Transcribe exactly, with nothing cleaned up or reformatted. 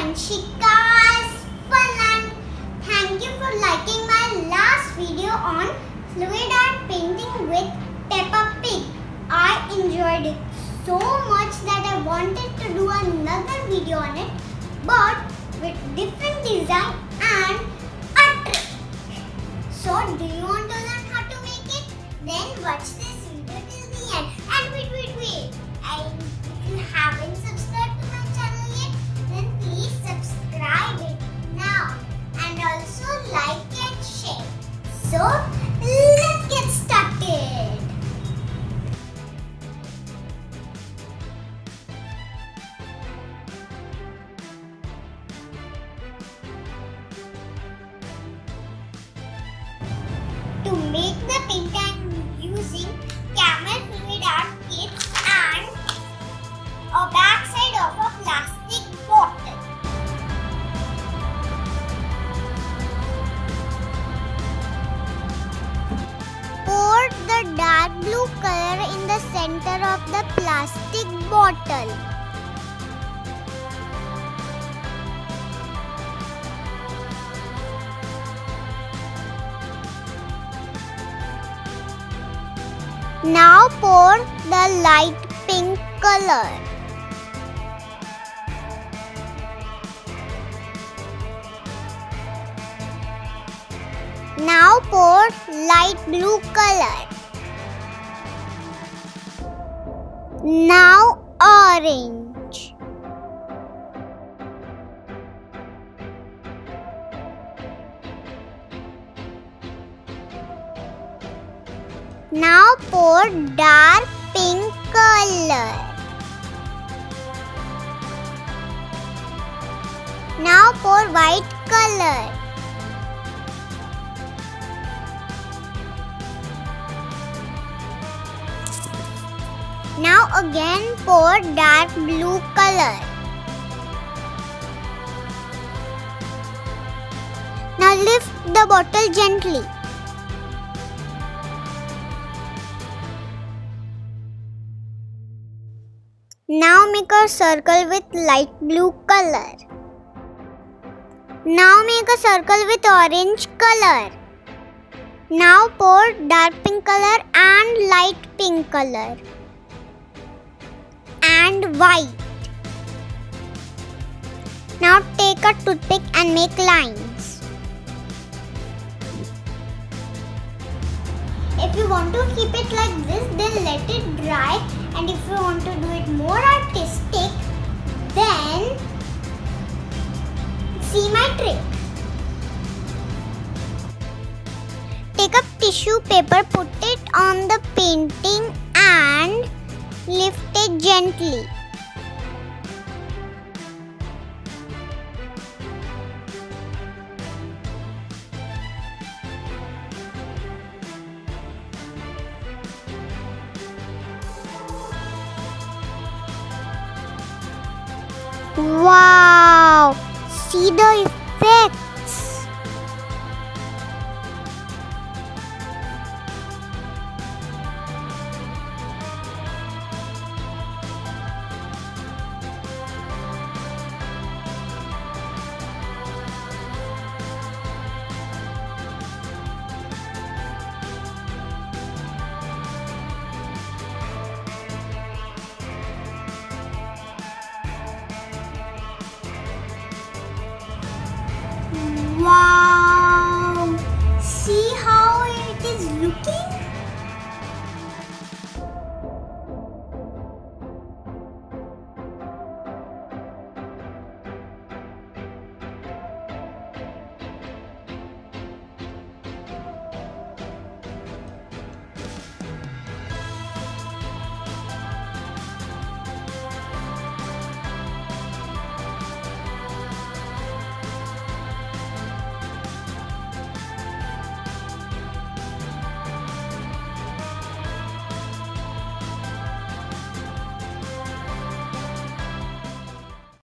Vanshika Fun. Thank you for liking my last video on fluid art painting with Peppa Pig. I enjoyed it so much that I wanted to do another video on it, but with different design and a trick. So do you want to learn how to make it? Then watch this video till the end. And wait, wait, wait. And if you haven't subscribed to my channel yet, then please subscribe it now. And also like and share. So let's get started. To make the paint, I am using camel fluid art kits and a backside of a plastic bottle. Pour the dark blue color in the center of the plastic bottle. Now pour the light pink color. Now pour light blue color. Now orange. Now pour dark pink color. Now pour white color. Now again pour dark blue color. Now lift the bottle gently. Now make a circle with light blue color. Now make a circle with orange color. Now pour dark pink color and light pink color. And white. Now take a toothpick and make lines. If you want to keep it like this, then let it dry. And if you want to do it more artistic, then see my trick. Take up tissue paper, put it on the painting and lift it gently. Wow! See the effect!